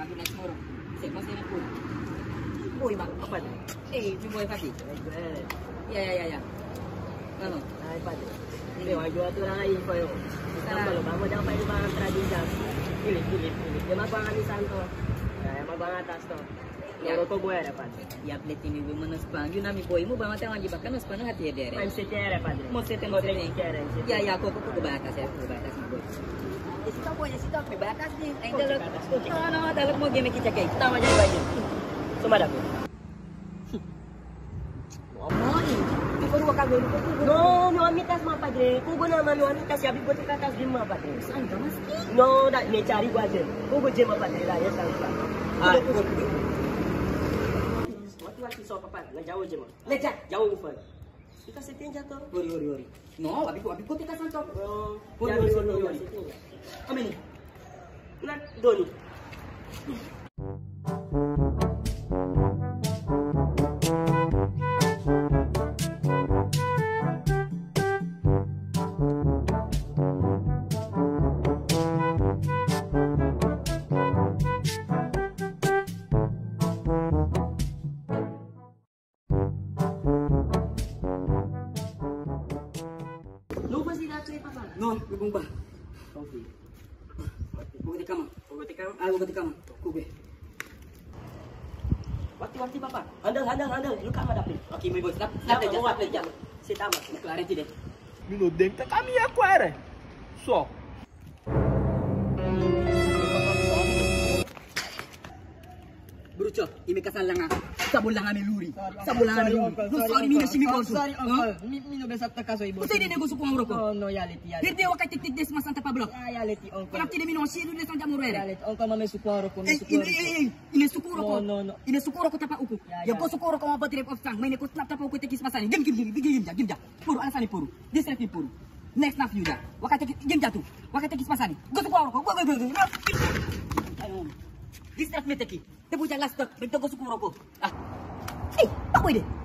aku naik semua. Saya masih nak pun. Boy mak. Apa tu? Ni boy pagi. Ya. Ano? Ay, pati. Hindi, wajua tu orang lain koyo. Sampai lo, kamu jangan pakai barang tradisional. Pilih. Dia mah barang di santo. Ya, mah barang atas tu. Ya, kau gue ada pati. Ya plate ini gue mana spang. You nami boy mu banget yang lagi bahkan spang hati dia. Main setia ada pati. Mau setting. Ya, aku batas ya, aku batas boy. Di situ aku batas nih. No, dalam mau game kita kayak. Kita aja baju. Cuma ada. No, amitas mah padre. Kugo naman no amitas ya bigo tika tas di mah padre. Saan ka mas? No, da ne cari gua aja. Kugo je mah padre lah ya sang. Ah, Waktu so papa, na jauh je mah. Leja. Jauh ufan. Kita setting jatuh. Ori. No, abiko tika santo. Ori. Kami ni. Na doni. Lupa sih dah papa. No, bubong ba? Kopi. Bukti kama. Bukti kama. Kube. Waktu papa. Handal. Luka mah dapet. Okay, may boy. Stop Aja. Si tama. Clarity deh. Mino dentro caminha agora. Só. Brucho, imi kasal lang sabon lang kami luri. Sabon lang kami luri. Sorry, mina shimi ko. Sorry, uncle. Mino besap takaso ibo. Usay din gusto ko ang roko. No, yaliti. Hirde wa kay tik des mas Santa Pablo. Yaliti, uncle. Parang tini mino siru des Santa Murere. Yaliti, uncle mame sukuro ko. Ine sukuro ko. No. Ine sukuro ko tapa uku. Ya ko sukuro ko mga trip of sang. May ko snap tapa uku tekis masani. Gim. Puro alasani puro. Distracti puro. Next na few da. Wakati gim jatu. Wakati tekis masani. Gusto ko ako. Ayo. Distract me teki. Tebu jang last talk. Bento ko sukuro ko. Ah. Ako ide.